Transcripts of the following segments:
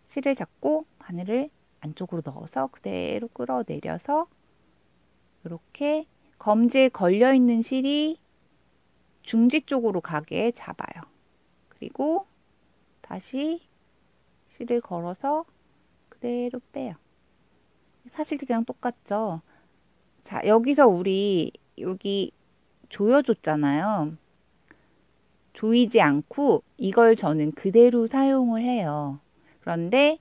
실을 잡고 바늘을 안쪽으로 넣어서 그대로 끌어내려서 이렇게 검지에 걸려있는 실이 중지 쪽으로 가게 잡아요. 그리고 다시 실을 걸어서 그대로 빼요. 사실들이랑 똑같죠? 자, 여기서 우리 여기 조여줬잖아요. 조이지 않고 이걸 저는 그대로 사용을 해요. 그런데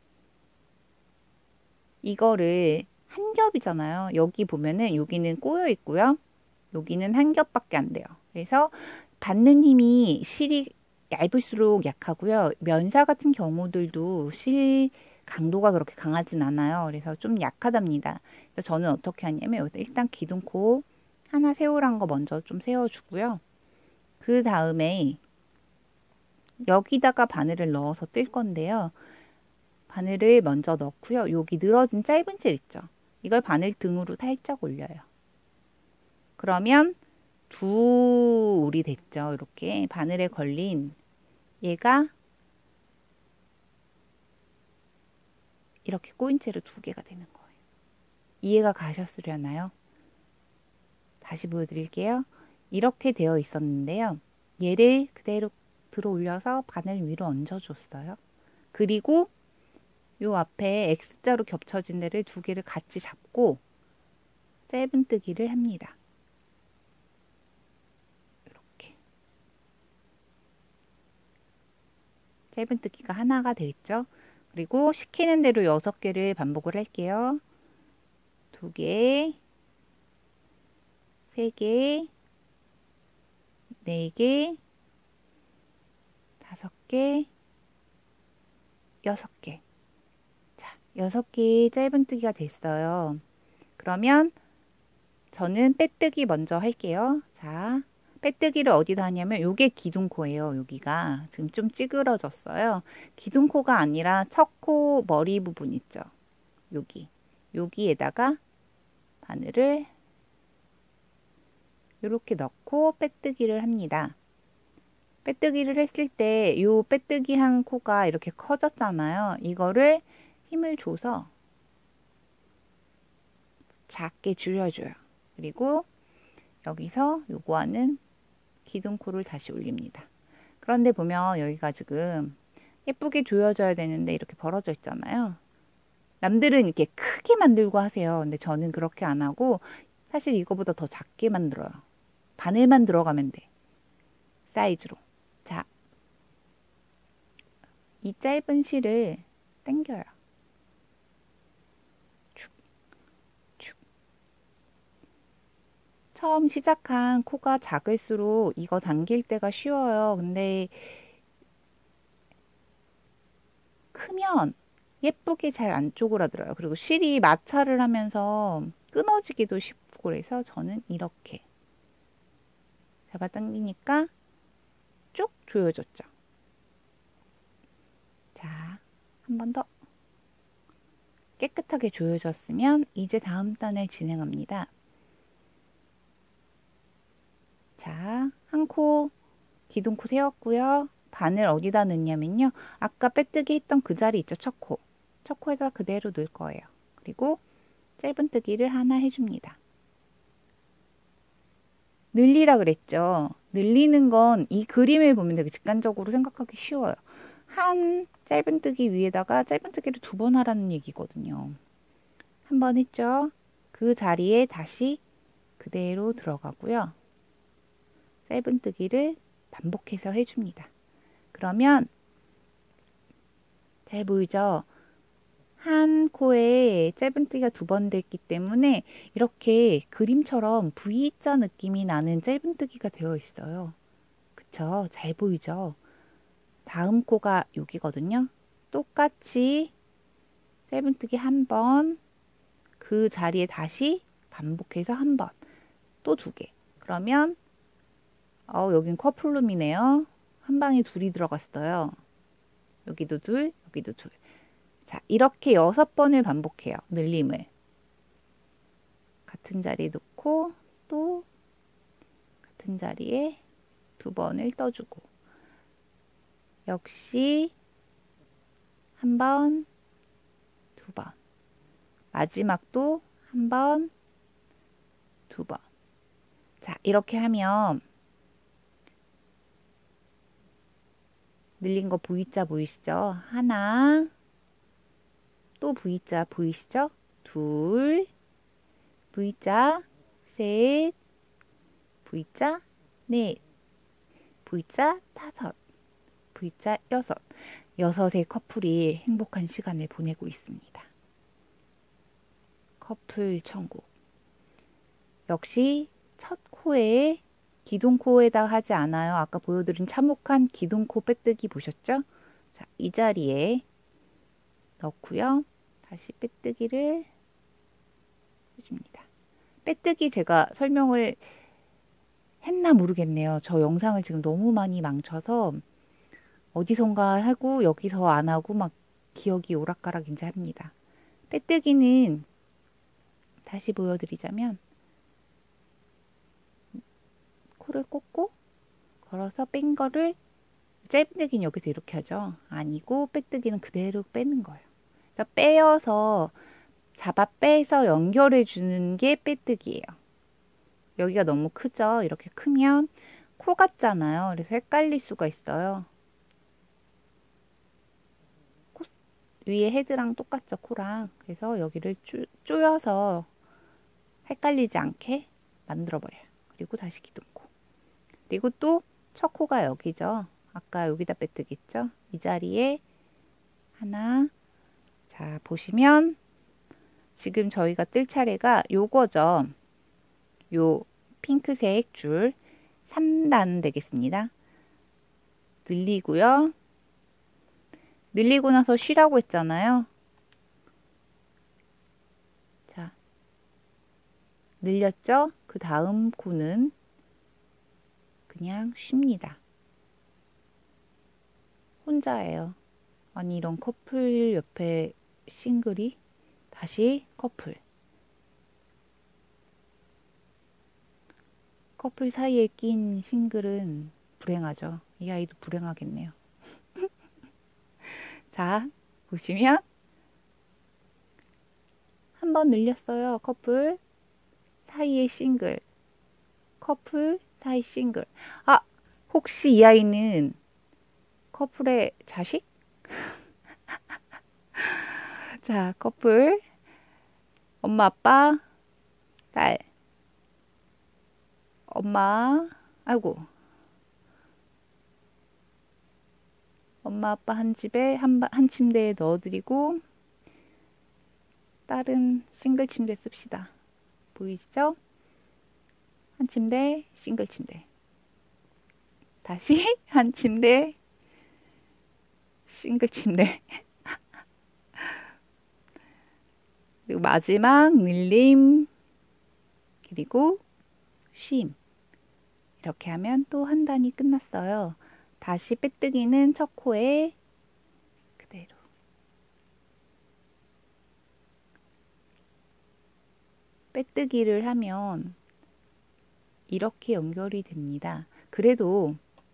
이거를 한 겹이잖아요. 여기 보면은 여기는 꼬여 있고요. 여기는 한 겹밖에 안 돼요. 그래서 받는 힘이 실이 얇을수록 약하고요. 면사 같은 경우들도 실 강도가 그렇게 강하진 않아요. 그래서 좀 약하답니다. 그래서 저는 어떻게 하냐면 여기서 일단 기둥코 하나 세우란 거 먼저 좀 세워주고요. 그 다음에 여기다가 바늘을 넣어서 뜰 건데요. 바늘을 먼저 넣고요. 여기 늘어진 짧은 실 있죠. 이걸 바늘 등으로 살짝 올려요. 그러면 두 올이 됐죠. 이렇게 바늘에 걸린 얘가 이렇게 꼬인 채로 두 개가 되는 거예요. 이해가 가셨으려나요? 다시 보여드릴게요. 이렇게 되어 있었는데요. 얘를 그대로 들어 올려서 바늘 위로 얹어줬어요. 그리고 요 앞에 X자로 겹쳐진 데를 두 개를 같이 잡고 짧은뜨기를 합니다. 이렇게 짧은뜨기가 하나가 되겠죠. 그리고 시키는 대로 6개를 반복을 할게요. 2개, 3개, 4개, 5개, 6개. 자, 6개의 짧은뜨기가 됐어요. 그러면 저는 빼뜨기 먼저 할게요. 자, 빼뜨기를 어디다 하냐면 요게 기둥코예요. 여기가 지금 좀 찌그러졌어요. 기둥코가 아니라 척코 머리 부분 있죠. 여기에다가 바늘을 이렇게 넣고 빼뜨기를 합니다. 빼뜨기를 했을 때 요 빼뜨기 한 코가 이렇게 커졌잖아요. 이거를 힘을 줘서 작게 줄여줘요. 그리고 여기서 요거하는 기둥코를 다시 올립니다. 그런데 보면 여기가 지금 예쁘게 조여져야 되는데 이렇게 벌어져 있잖아요. 남들은 이렇게 크게 만들고 하세요. 근데 저는 그렇게 안 하고 사실 이거보다 더 작게 만들어요. 바늘만 들어가면 돼. 사이즈로. 자, 이 짧은 실을 당겨요. 축, 축. 처음 시작한 코가 작을수록 이거 당길 때가 쉬워요. 근데 크면 예쁘게 잘 안 쪼그라들어요. 그리고 실이 마찰을 하면서 끊어지기도 쉽고 그래서 저는 이렇게 잡아당기니까 쭉 조여졌죠. 자, 한 번 더 깨끗하게 조여졌으면 이제 다음 단을 진행합니다. 자, 한 코 기둥코 세웠고요. 바늘 어디다 넣냐면요. 아까 빼뜨기 했던 그 자리 있죠. 첫 코. 첫 코에다 그대로 넣을 거예요. 그리고 짧은뜨기를 하나 해줍니다. 늘리라 그랬죠. 늘리는 건 이 그림을 보면 되게 직관적으로 생각하기 쉬워요. 한 짧은뜨기 위에다가 짧은뜨기를 2번 하라는 얘기거든요. 한 번 했죠. 그 자리에 다시 그대로 들어가고요. 짧은뜨기를 반복해서 해줍니다. 그러면 잘 보이죠? 한 코에 짧은뜨기가 2번 됐기 때문에 이렇게 그림처럼 V자 느낌이 나는 짧은뜨기가 되어 있어요. 그쵸? 잘 보이죠? 다음 코가 여기거든요. 똑같이 짧은뜨기 한 번, 그 자리에 다시 반복해서 한 번, 또 2개. 그러면 여긴 커플룸이네요. 한 방에 2이 들어갔어요. 여기도 2, 여기도 2. 자, 이렇게 6번을 반복해요. 늘림을. 같은 자리에 놓고 또 같은 자리에 2번을 떠주고 역시 한 번, 2번. 마지막도 한 번, 2번. 자, 이렇게 하면 늘린 거 V자 보이시죠? 하나, 또 V자 보이시죠? 둘, V자 셋, V자 넷, V자 다섯, V자 여섯. 여섯의 커플이 행복한 시간을 보내고 있습니다. 커플 천국. 역시 첫 코에 기둥코에다 하지 않아요. 아까 보여드린 참혹한 기둥코 빼뜨기 보셨죠? 자, 이 자리에 넣고요. 다시 빼뜨기를 해줍니다. 빼뜨기 제가 설명을 했나 모르겠네요. 저 영상을 지금 너무 많이 망쳐서 어디선가 하고 여기서 안 하고 막 기억이 오락가락인지 합니다. 빼뜨기는 다시 보여드리자면 코를 꽂고 걸어서 뺀 거를 짧은뜨기는 여기서 이렇게 하죠. 아니고 빼뜨기는 그대로 빼는 거예요. 그러니까 빼어서 잡아 빼서 연결해 주는 게 빼뜨기예요. 여기가 너무 크죠. 이렇게 크면 코 같잖아요. 그래서 헷갈릴 수가 있어요. 코 위에 헤드랑 똑같죠. 코랑. 그래서 여기를 조여서 헷갈리지 않게 만들어 버려요. 그리고 다시 기둥코. 그리고 또 첫 코가 여기죠. 아까 여기다 빼뜨기 있죠. 이 자리에 하나. 자, 보시면 지금 저희가 뜰 차례가 요거죠. 요 핑크색 줄 3단 되겠습니다. 늘리고요. 늘리고 나서 쉬라고 했잖아요. 자, 늘렸죠? 그 다음 코는 그냥 쉽니다. 혼자예요. 아니, 이런 커플 옆에 싱글이 다시 커플. 커플 사이에 낀 싱글은 불행하죠. 이 아이도 불행하겠네요. 자, 보시면 한 번 늘렸어요. 커플 사이에 싱글. 커플 사이 싱글. 아, 혹시 이 아이는 커플의 자식? 자, 커플 엄마 아빠 딸 엄마 아이고 엄마 아빠 한 집에 한 침대에 넣어드리고 딸은 싱글 침대 씁시다. 보이시죠? 한 침대 싱글 침대. 다시 한 침대 싱글 침대. 그리고 마지막 늘림 그리고 쉼. 이렇게 하면 또 한 단이 끝났어요. 다시 빼뜨기는 첫 코에 그대로. 빼뜨기를 하면 이렇게 연결이 됩니다. 그래도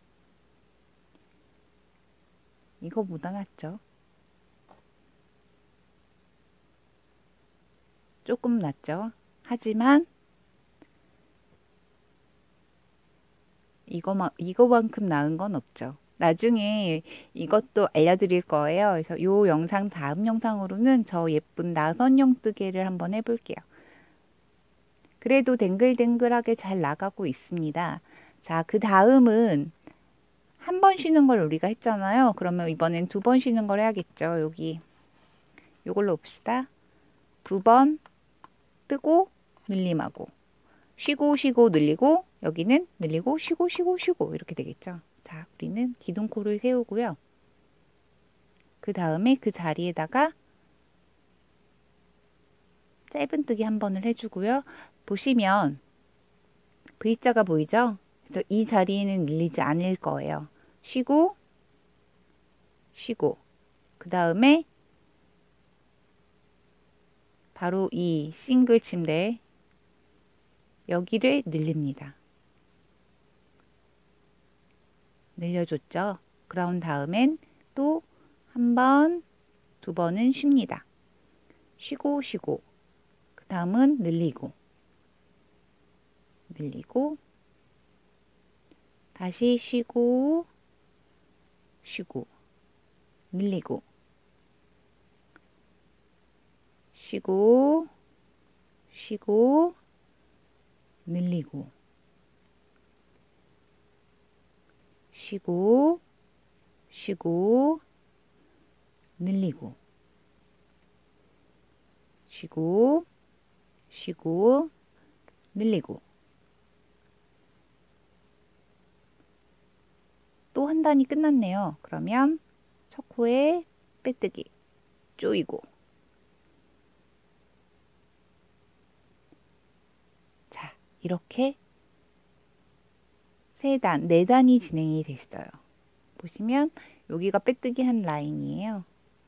이거보다 낫죠. 조금 낫죠. 하지만 이거만큼 나은 건 없죠. 나중에 이것도 알려드릴 거예요. 그래서 이 영상 다음 영상으로는 저 예쁜 나선형 뜨개를 한번 해볼게요. 그래도 댕글댕글하게 잘 나가고 있습니다. 자, 그 다음은 한 번 쉬는 걸 우리가 했잖아요. 그러면 이번엔 2번 쉬는 걸 해야겠죠. 여기 요걸로 봅시다. 2번 뜨고 늘림하고 쉬고 쉬고 늘리고 여기는 늘리고 쉬고 쉬고 쉬고 이렇게 되겠죠. 자, 우리는 기둥코를 세우고요. 그 다음에 그 자리에다가 짧은뜨기 한 번을 해주고요. 보시면 V자가 보이죠? 그래서 이 자리에는 늘리지 않을 거예요. 쉬고 쉬고 그 다음에 바로 이 싱글 침대 여기를 늘립니다. 늘려줬죠. 그런 다음엔 또 한 번, 2번은 쉽니다. 쉬고 쉬고. 그 다음은 늘리고 늘리고 다시 쉬고 쉬고 늘리고 쉬고 쉬고 늘리고 쉬고 쉬고 늘리고 쉬고 쉬고 늘리고 또 한 단이 끝났네요. 그러면 첫 코에 빼뜨기 조이고 자 이렇게 세 단, 네 단이 진행이 됐어요. 보시면 여기가 빼뜨기 한 라인이에요.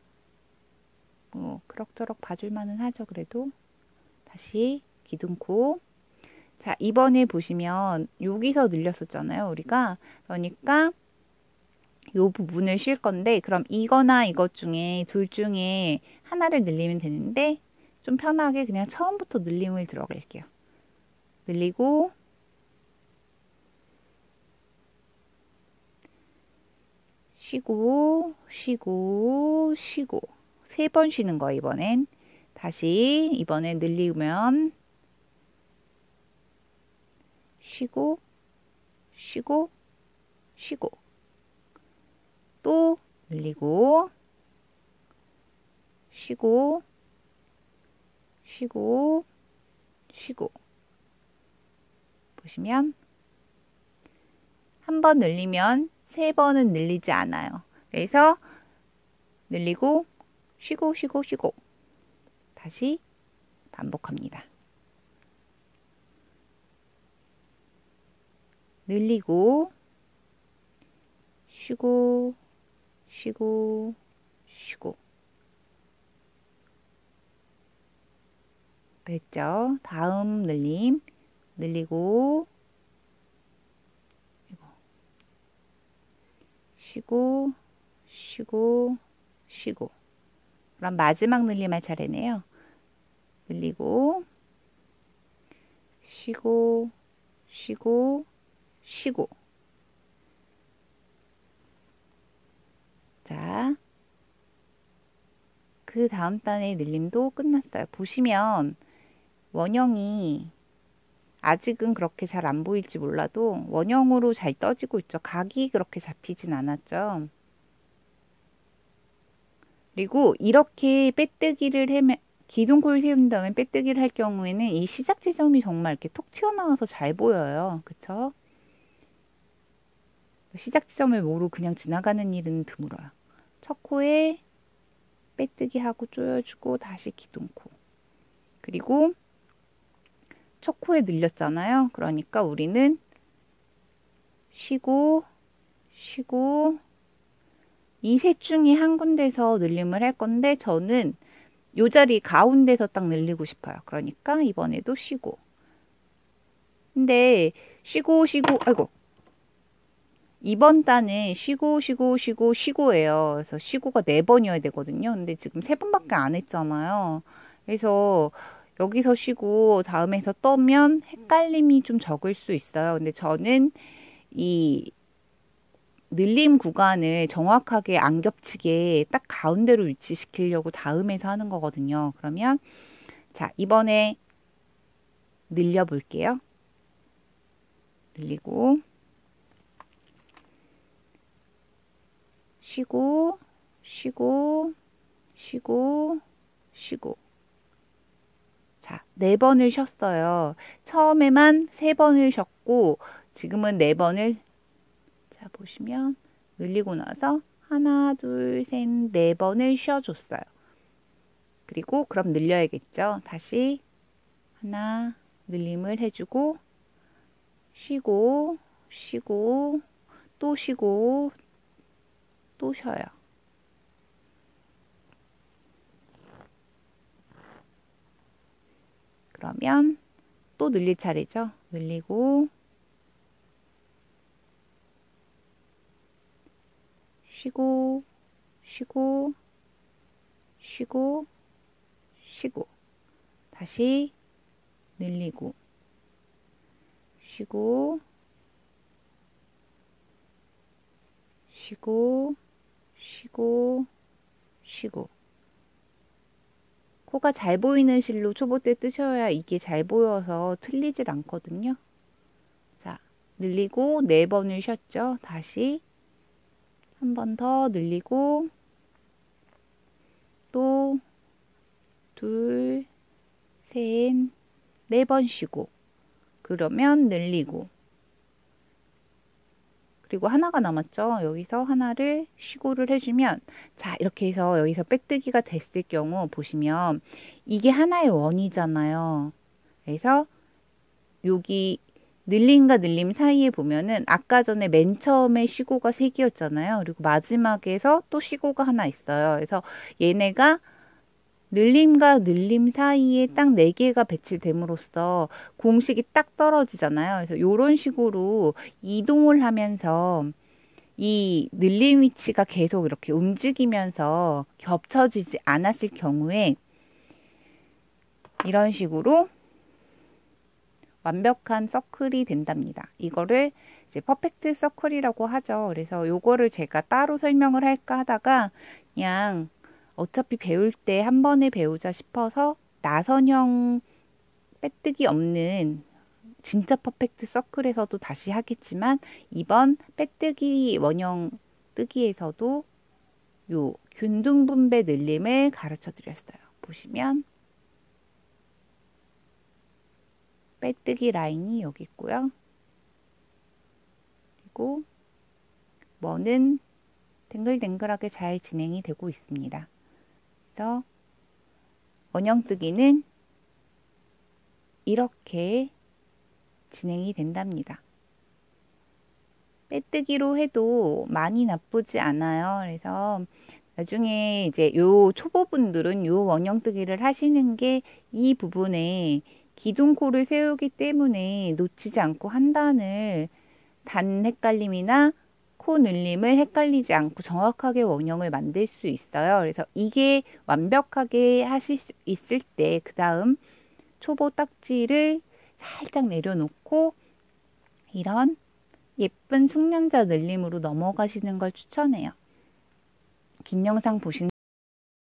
그럭저럭 봐줄만은 하죠. 그래도 다시 기둥코. 자 이번에 보시면 여기서 늘렸었잖아요. 우리가 그러니까 요 부분을 쉴 건데 그럼 이거나 이것 중에 둘 중에 하나를 늘리면 되는데 좀 편하게 그냥 처음부터 늘림을 들어갈게요. 늘리고 쉬고 쉬고 쉬고 세 번 쉬는 거 이번엔 다시 이번엔 늘리면 쉬고 쉬고 쉬고 또 늘리고 쉬고 쉬고 쉬고 보시면 한 번 늘리면 세 번은 늘리지 않아요. 그래서 늘리고 쉬고 쉬고 쉬고 다시 반복합니다. 늘리고 쉬고 쉬고 쉬고 됐죠? 다음 늘림 늘리고 쉬고 쉬고 쉬고 그럼 마지막 늘림 할 차례네요. 늘리고 쉬고 쉬고 쉬고 자, 그 다음 단의 늘림도 끝났어요. 보시면 원형이 아직은 그렇게 잘 안 보일지 몰라도 원형으로 잘 떠지고 있죠. 각이 그렇게 잡히진 않았죠. 그리고 이렇게 빼뜨기를 하면 기둥코를 세운 다음에 빼뜨기를 할 경우에는 이 시작 지점이 정말 이렇게 톡 튀어나와서 잘 보여요. 그쵸? 시작 지점을 모르고 그냥 지나가는 일은 드물어요. 첫 코에 빼뜨기 하고 조여주고 다시 기둥코. 그리고 첫 코에 늘렸잖아요. 그러니까 우리는 쉬고 쉬고 이 셋 중에 한 군데서 늘림을 할 건데 저는 요 자리 가운데서 딱 늘리고 싶어요. 그러니까 이번에도 쉬고. 근데 쉬고 쉬고 아이고 이번 단은 쉬고 쉬고 쉬고 쉬고예요. 그래서 쉬고가 4번이어야 되거든요. 근데 지금 3번밖에 안 했잖아요. 그래서 여기서 쉬고 다음에서 떠면 헷갈림이 좀 적을 수 있어요. 근데 저는 이 늘림 구간을 정확하게 안 겹치게 딱 가운데로 위치시키려고 다음에서 하는 거거든요. 그러면 자 이번에 늘려 볼게요. 늘리고 쉬고 쉬고 쉬고 쉬고 자 4번을 쉬었어요. 처음에만 3번을 쉬었고 지금은 4번을 자 보시면 늘리고 나서 하나 둘 셋 4번을 쉬어줬어요. 그리고 그럼 늘려야겠죠. 다시 하나 늘림을 해주고 쉬고 쉬고 또 쉬고 또 쉬어요. 그러면 또 늘릴 차례죠. 늘리고 쉬고 쉬고 쉬고 쉬고, 다시 늘리고, 쉬고, 쉬고, 쉬고, 쉬고. 코가 잘 보이는 실로 초보 때 뜨셔야 이게 잘 보여서 틀리질 않거든요. 자, 늘리고 4번을 쉬었죠. 다시 한 번 더 늘리고 또 둘, 셋, 4번 쉬고 그러면 늘리고 그리고 하나가 남았죠. 여기서 하나를 쉬고를 해주면 자 이렇게 해서 여기서 빼뜨기가 됐을 경우 보시면 이게 하나의 원이잖아요. 그래서 여기 늘림과 늘림 사이에 보면은 아까 전에 맨 처음에 쉬고가 3개였잖아요. 그리고 마지막에서 또 쉬고가 하나 있어요. 그래서 얘네가 늘림과 늘림 사이에 딱 4개가 배치됨으로써 공식이 딱 떨어지잖아요. 그래서 이런 식으로 이동을 하면서 이 늘림 위치가 계속 이렇게 움직이면서 겹쳐지지 않았을 경우에 이런 식으로 완벽한 서클이 된답니다. 이거를 이제 퍼펙트 서클이라고 하죠. 그래서 요거를 제가 따로 설명을 할까 하다가 그냥 어차피 배울 때 한 번에 배우자 싶어서 나선형 빼뜨기 없는 진짜 퍼펙트 서클에서도 다시 하겠지만 이번 빼뜨기 원형 뜨기에서도 요 균등 분배 늘림을 가르쳐 드렸어요. 보시면 빼뜨기 라인이 여기 있고요. 그리고 뭐는 댕글댕글하게 잘 진행이 되고 있습니다. 그래서 원형뜨기는 이렇게 진행이 된답니다. 빼뜨기로 해도 많이 나쁘지 않아요. 그래서 나중에 이제 요 초보분들은 요 원형뜨기를 하시는 게 이 부분에 기둥코를 세우기 때문에 놓치지 않고 한 단을 단 헷갈림이나 코 늘림을 헷갈리지 않고 정확하게 원형을 만들 수 있어요. 그래서 이게 완벽하게 하실 수 있을 때 그 다음 초보 딱지를 살짝 내려놓고 이런 예쁜 숙련자 늘림으로 넘어가시는 걸 추천해요. 긴 영상 보신